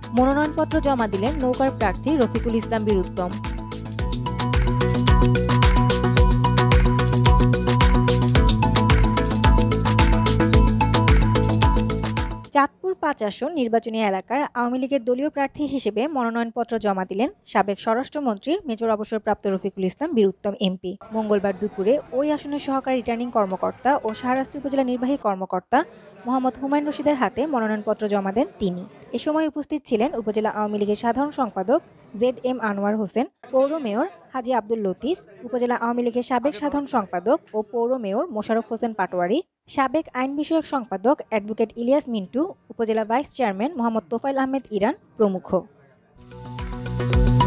মনোনয়নপত্র জমা দিলেন নৌকার প্রার্থী রফিকুল ইসলাম বীরুত্তম। চাঁদপুর ৫ আসন নির্বাচনী এলাকার আওয়ামী লীগের দলীয় প্রার্থী হিসেবে মনোনয়নপত্র জমা দিলেন সাবেক স্বরাষ্ট্রমন্ত্রী মেজর অবসরপ্রাপ্ত রফিকুল ইসলাম বীরুত্তম এমপি। মঙ্গলবার দুপুরে ওই আসনের সহকারী রিটার্নিং কর্মকর্তা ও শাহরাস্তি উপজেলা নির্বাহী কর্মকর্তা মোহাম্মদ হুমায়ুন রশিদের হাতে মনোনয়নপত্র জমা দেন তিনি। এ সময় উপস্থিত ছিলেন উপজেলা আওয়ামী লীগের সাধারণ সম্পাদক ZM আনোয়ার হোসেন, পৌর মেয়র হাজী আব্দুল লতিফ, উপজেলা আওয়ামী লীগের সাবেক সাধারণ সম্পাদক ও পৌর মেয়র মোশাররফ হোসেন পাটোয়ারি, সাবেক আইন বিষয়ক সম্পাদক advocate Ilias Mintu, upazila vice chairman Mohammad Tofael Ahmed Iran প্রমুখ।